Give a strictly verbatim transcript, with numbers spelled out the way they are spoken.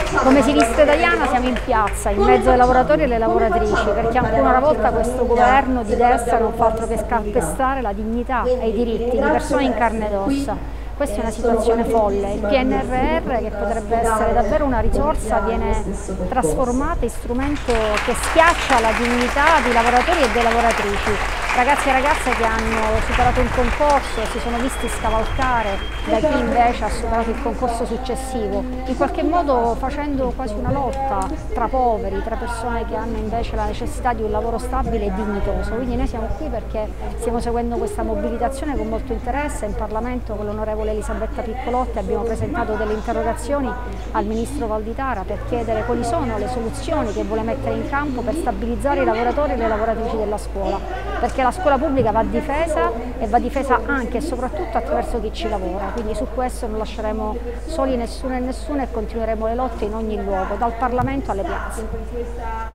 Come Sinistra Italiana siamo in piazza, in mezzo ai lavoratori e alle lavoratrici, perché ancora una volta questo governo di destra non fa altro che calpestare la dignità e i diritti di persone in carne ed ossa. Questa è una situazione folle, il P N R R, che potrebbe essere davvero una risorsa, viene trasformato in strumento che schiaccia la dignità di lavoratori e di lavoratrici. Ragazzi e ragazze che hanno superato un concorso e si sono visti scavalcare da chi invece ha superato il concorso successivo, in qualche modo facendo quasi una lotta tra poveri, tra persone che hanno invece la necessità di un lavoro stabile e dignitoso. Quindi noi siamo qui perché stiamo seguendo questa mobilitazione con molto interesse. In Parlamento con l'onorevole Elisabetta Piccolotti abbiamo presentato delle interrogazioni al Ministro Valditara per chiedere quali sono le soluzioni che vuole mettere in campo per stabilizzare i lavoratori e le lavoratrici della scuola, perché la scuola pubblica va difesa e va difesa anche e soprattutto attraverso chi ci lavora, quindi su questo non lasceremo soli nessuno e nessuno e continueremo le lotte in ogni luogo, dal Parlamento alle piazze.